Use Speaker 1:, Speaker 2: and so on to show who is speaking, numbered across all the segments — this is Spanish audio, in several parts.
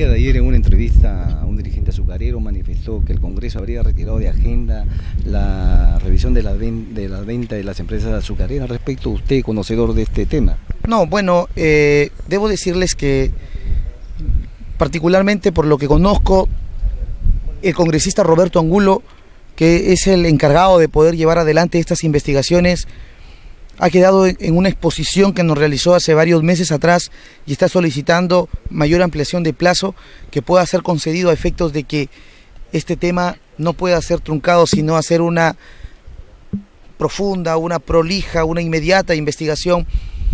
Speaker 1: día de ayer, en una entrevista a un dirigente azucarero, manifestó que el Congreso habría retirado de agenda la revisión de la venta de las empresas azucareras. Respecto a usted, conocedor de este tema.
Speaker 2: No, bueno, debo decirles que particularmente por lo que conozco, el congresista Roberto Angulo, que es el encargado de poder llevar adelante estas investigaciones, ha quedado en una exposición que nos realizó hace varios meses atrás y está solicitando mayor ampliación de plazo que pueda ser concedido a efectos de que este tema no pueda ser truncado, sino hacer una profunda, una prolija, una inmediata investigación,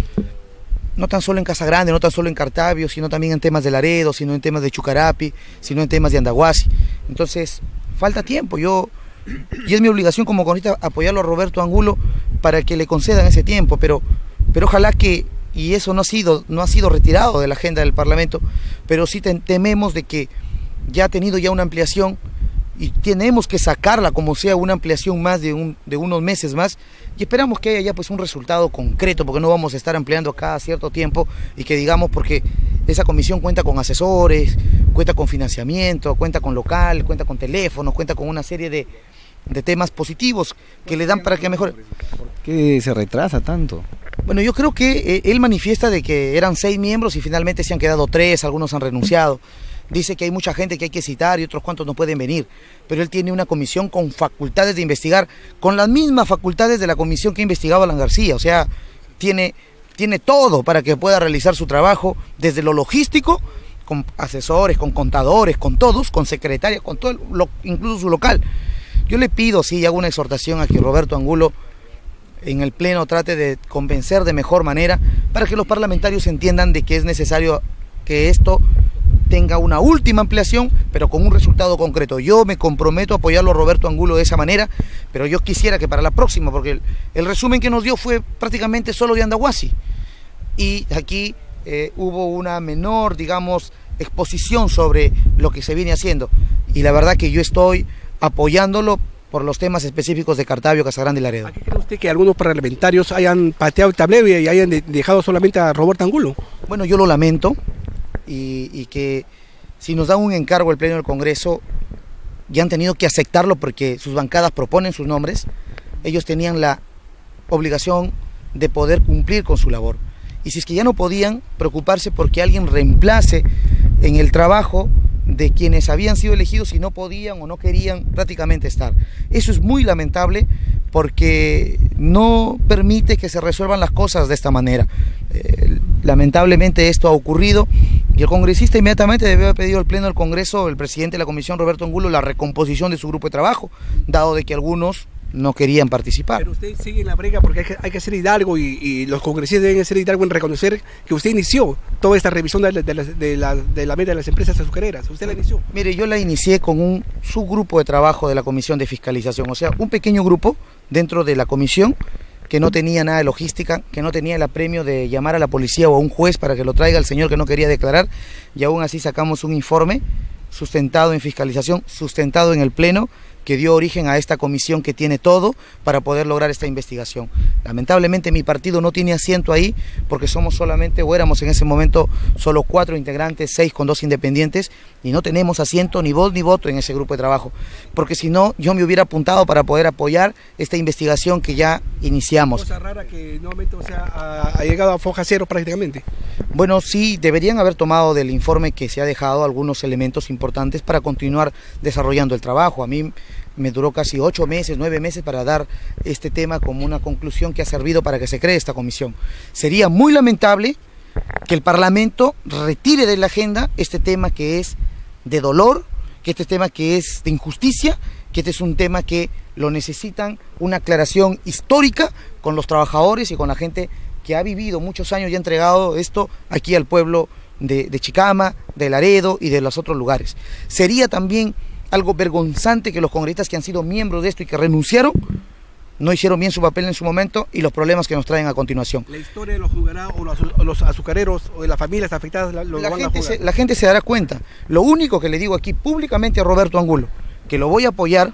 Speaker 2: no tan solo en Casagrande, no tan solo en Cartavio, sino también en temas de Laredo, sino en temas de Chucarapi, sino en temas de Andahuasi. Entonces, falta tiempo, y es mi obligación como congresista apoyarlo a Roberto Angulo para que le concedan ese tiempo, pero ojalá que, y eso no ha sido retirado de la agenda del Parlamento, pero sí tememos de que ya ha tenido ya una ampliación y tenemos que sacarla como sea una ampliación más de unos meses más, y esperamos que haya ya pues un resultado concreto, porque no vamos a estar ampliando cada cierto tiempo y que digamos, porque esa comisión cuenta con asesores, cuenta con financiamiento, cuenta con local, cuenta con teléfonos, cuenta con una serie de temas positivos que le dan para que mejore.
Speaker 1: ¿Por qué se retrasa tanto?
Speaker 2: Bueno, yo creo que él manifiesta de que eran 6 miembros y finalmente se han quedado 3, algunos han renunciado. Dice que hay mucha gente que hay que citar y otros cuantos no pueden venir, pero él tiene una comisión con facultades de investigar, con las mismas facultades de la comisión que investigaba Alan García, o sea, tiene todo para que pueda realizar su trabajo, desde lo logístico, con asesores, con contadores, con todos, con secretarias, con todo, incluso su local. Yo le pido, sí, hago una exhortación a que Roberto Angulo en el pleno trate de convencer de mejor manera para que los parlamentarios entiendan de que es necesario que esto tenga una última ampliación, pero con un resultado concreto. Yo me comprometo a apoyarlo a Roberto Angulo de esa manera, pero yo quisiera que para la próxima, porque el resumen que nos dio fue prácticamente solo de Andahuasi, y aquí hubo una menor, digamos, exposición sobre lo que se viene haciendo, y la verdad que yo estoy apoyándolo por los temas específicos de Cartavio, Casagrande y Laredo.
Speaker 3: ¿A qué cree usted que algunos parlamentarios hayan pateado el tablero y hayan dejado solamente a Roberto Angulo?
Speaker 2: Bueno, yo lo lamento, y que si nos dan un encargo el Pleno del Congreso, ya han tenido que aceptarlo porque sus bancadas proponen sus nombres, ellos tenían la obligación de poder cumplir con su labor. Y si es que ya no podían, preocuparse porque alguien reemplace en el trabajo de quienes habían sido elegidos y no podían o no querían prácticamente estar. Eso es muy lamentable porque no permite que se resuelvan las cosas de esta manera. Lamentablemente esto ha ocurrido y el congresista inmediatamente debió haber pedido al Pleno del Congreso, el presidente de la Comisión, Roberto Angulo, la recomposición de su grupo de trabajo, dado de que algunos no querían participar.
Speaker 3: Pero usted sigue en la brega porque hay que ser hidalgo y los congresistas deben ser hidalgo en reconocer que usted inició toda esta revisión de la venta de las empresas azucareras. ¿Usted la inició?
Speaker 2: Mire, yo la inicié con un subgrupo de trabajo de la Comisión de Fiscalización, o sea, un pequeño grupo dentro de la comisión que no tenía nada de logística, que no tenía el apremio de llamar a la policía o a un juez para que lo traiga el señor que no quería declarar, y aún así sacamos un informe sustentado en fiscalización, sustentado en el Pleno, que dio origen a esta comisión que tiene todo para poder lograr esta investigación. Lamentablemente mi partido no tiene asiento ahí porque somos solamente, o éramos en ese momento, solo 4 integrantes, 6 con 2 independientes, y no tenemos asiento, ni voz ni voto en ese grupo de trabajo, porque si no, yo me hubiera apuntado para poder apoyar esta investigación que ya iniciamos.
Speaker 3: Cosa rara que nuevamente, o sea, ha llegado a foja cero prácticamente.
Speaker 2: Bueno, sí, deberían haber tomado del informe que se ha dejado algunos elementos importantes para continuar desarrollando el trabajo. A mí me duró casi 8 meses, 9 meses para dar este tema como una conclusión que ha servido para que se cree esta comisión. Sería muy lamentable que el Parlamento retire de la agenda este tema que es de dolor, que este tema que es de injusticia, que este es un tema que lo necesitan una aclaración histórica con los trabajadores y con la gente que ha vivido muchos años y ha entregado esto aquí al pueblo de Chicama, de Laredo y de los otros lugares. Sería también algo vergonzante que los congresistas que han sido miembros de esto y que renunciaron no hicieron bien su papel en su momento y los problemas que nos traen a continuación.
Speaker 3: La historia de los jugará o los azucareros o de las familias afectadas
Speaker 2: la gente se dará cuenta. Lo único que le digo aquí públicamente a Roberto Angulo, que lo voy a apoyar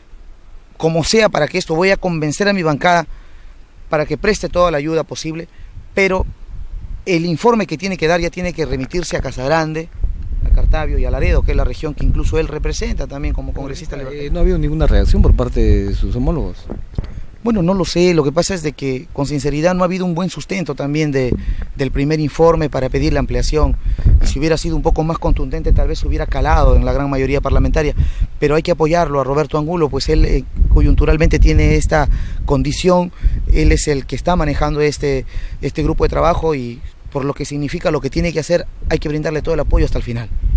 Speaker 2: como sea para que esto, voy a convencer a mi bancada para que preste toda la ayuda posible, pero el informe que tiene que dar ya tiene que remitirse a Casagrande, a Cartavio y a Laredo, que es la región que incluso él representa también como congresista.
Speaker 1: ¿No ha habido ninguna reacción por parte de sus homólogos?
Speaker 2: Bueno, no lo sé, lo que pasa es de que con sinceridad no ha habido un buen sustento también del primer informe para pedir la ampliación. Y si hubiera sido un poco más contundente tal vez hubiera calado en la gran mayoría parlamentaria, pero hay que apoyarlo a Roberto Angulo, pues él coyunturalmente tiene esta condición, él es el que está manejando este grupo de trabajo y por lo que significa lo que tiene que hacer hay que brindarle todo el apoyo hasta el final.